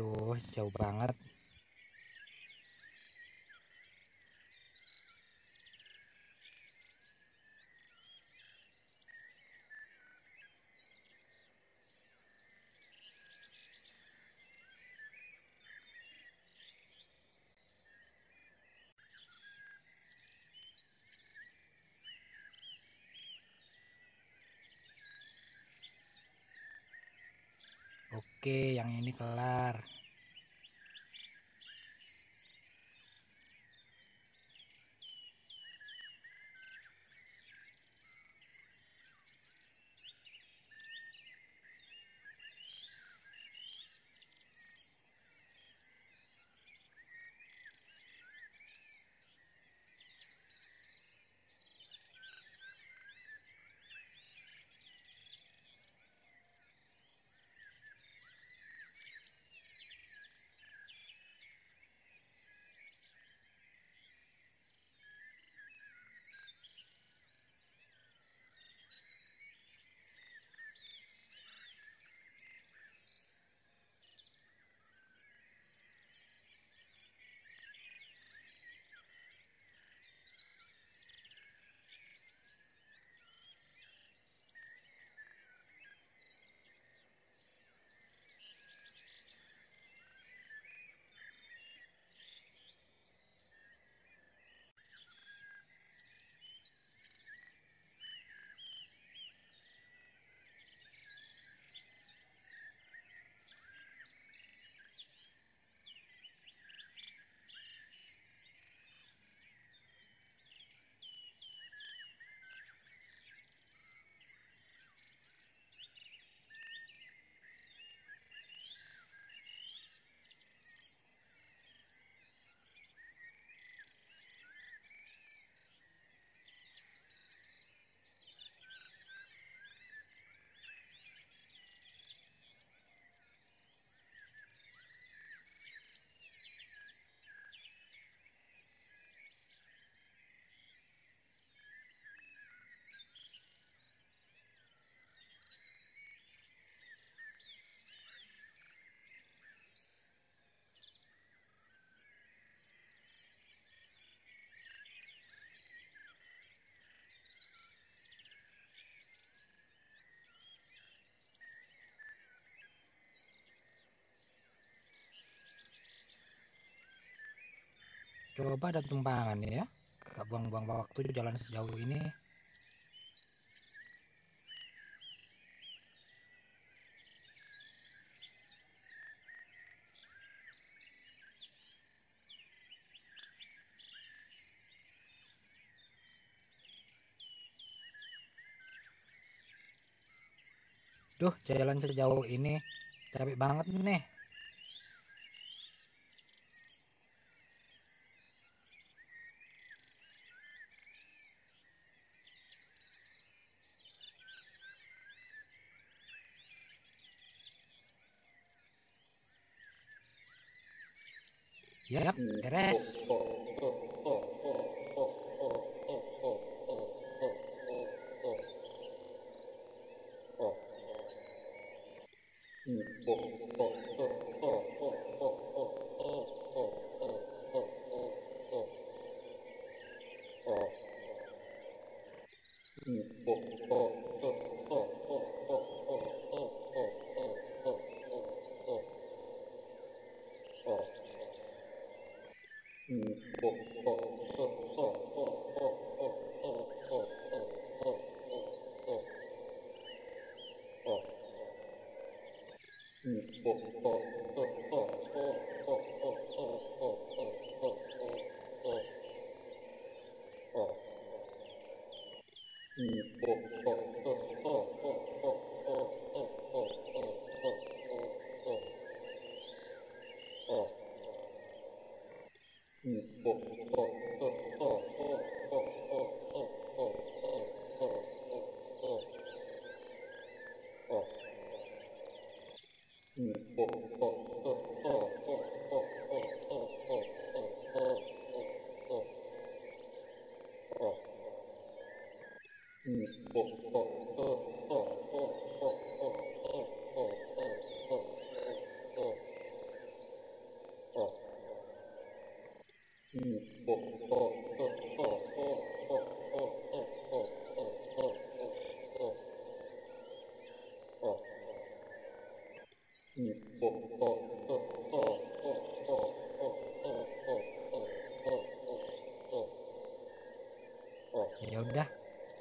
Waduh, jauh banget. Oke, yang ini kelar. Coba ada tumpangan ya. Gak buang-buang waktu jalan sejauh ini. Duh, jalan sejauh ini capek banget nih. Yap, beres.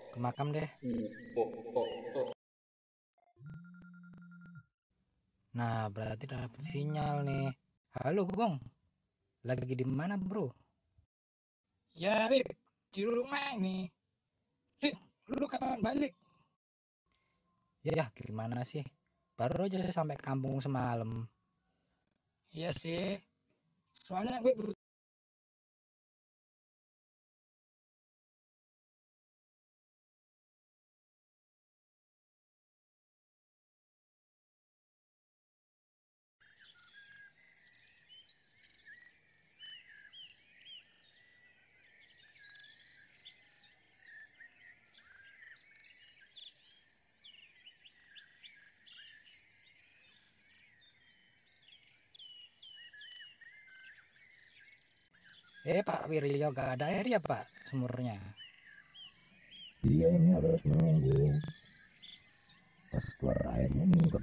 ke makam deh. Nah, berarti dapet sinyal nih. Halo Gong, lagi di mana bro? Ya, Rip, di rumah ini. Rip, lu kapan balik? Ya, gimana sih? Baru aja sampai kampung semalam. Iya sih. Soalnya gue Pak Wiryo, gak ada air ya Pak sumurnya? Iya, ini harus menunggu pas keluar airnya nurut.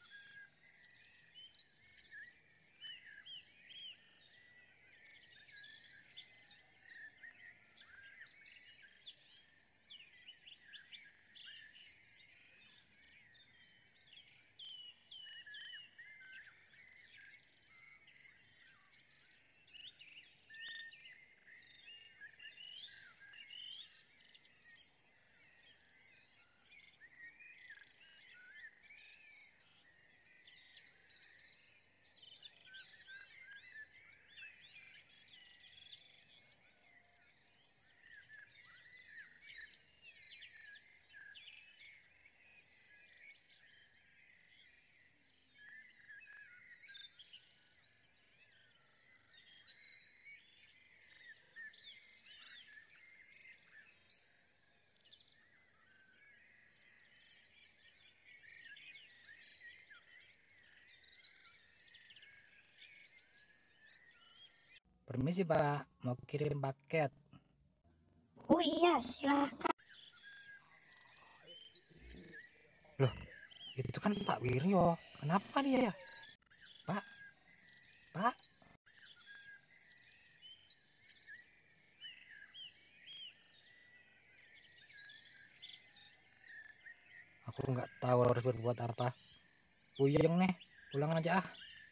Permisi Pak, mau kirim paket. Oh iya, silahkan. Loh, itu kan Pak Wiryo. Kenapa dia ya? Pak, Pak. Aku nggak tahu harus berbuat apa. Puyeng nih, pulang aja ah.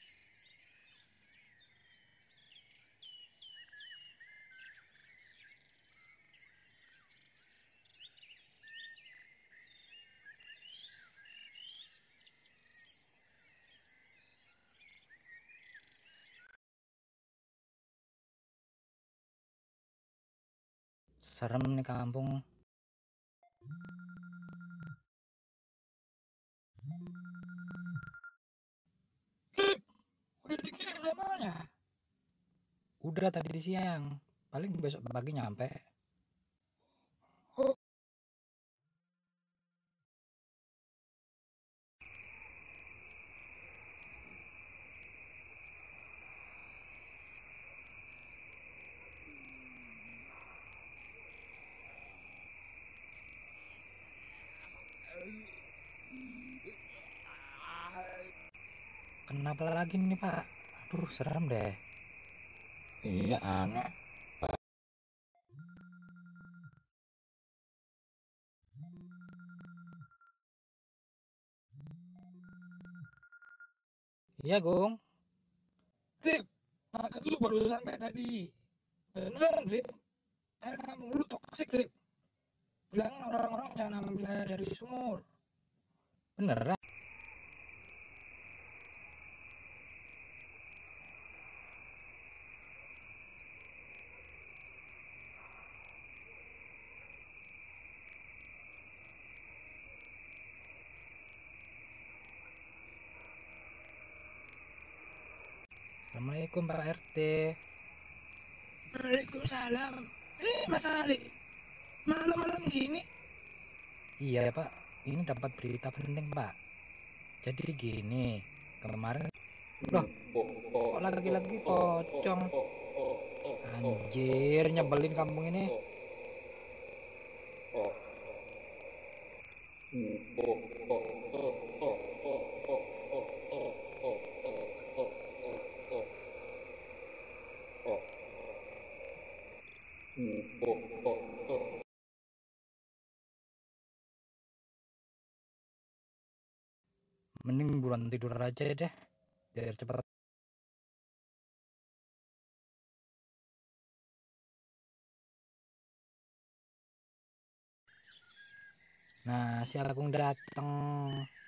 Serem nih kampung. Rip, udah dikirim semuanya. Udah tadi di siang, paling besok pagi nyampe. Oh, Kenapa lagi nih Pak? Aduh, serem deh. Iya, aneh. Iya Gong. Rip, maksud lu baru sampai tadi. Beneran, Rip. Air kampung lu toksik, Rip. Bilang orang-orang jangan ambil air dari sumur. Beneran. Assalamualaikum Pak RT. Waalaikumsalam. Mas Ali, malam-malam gini? Iya ya Pak, ini dapat berita penting Pak. Jadi gini, kemarin loh, kok lagi-lagi pocong. Anjir, nyebelin kampung ini. Mending buruan tidur aja deh, biar cepet. Nah, si Agung dateng.